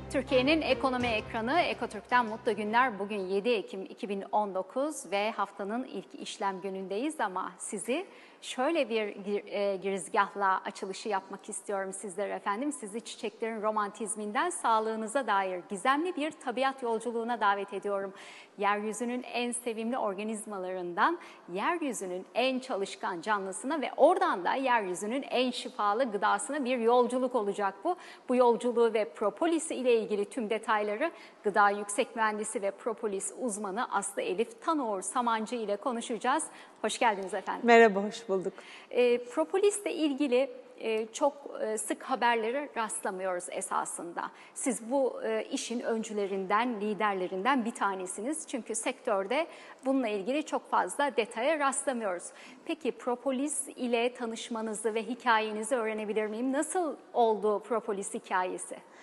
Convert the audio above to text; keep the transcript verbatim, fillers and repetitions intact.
Türkiye'nin ekonomi ekranı Ekotürk'ten mutlu günler. Bugün yedi Ekim iki bin on dokuz ve haftanın ilk işlem günündeyiz ama sizi şöyle bir girizgahla açılışı yapmak istiyorum sizlere efendim. Sizi çiçeklerin romantizminden sağlığınıza dair gizemli bir tabiat yolculuğuna davet ediyorum. Yeryüzünün en sevimli organizmalarından yeryüzünün en çalışkan canlısına ve oradan da yeryüzünün en şifalı gıdasına bir yolculuk olacak bu. Bu yolculuğu ve propolis ile ilgili tüm detayları gıda yüksek mühendisi ve propolis uzmanı Aslı Elif Tanuğur Samancı ile konuşacağız. Hoş geldiniz efendim. Merhaba, hoş bulduk. E, propolisle ilgili e, çok e, sık haberlere rastlamıyoruz esasında. Siz bu e, işin öncülerinden, liderlerinden bir tanesiniz. Çünkü sektörde bununla ilgili çok fazla detaya rastlamıyoruz. Peki propolis ile tanışmanızı ve hikayenizi öğrenebilir miyim? Nasıl oldu propolis hikayesi?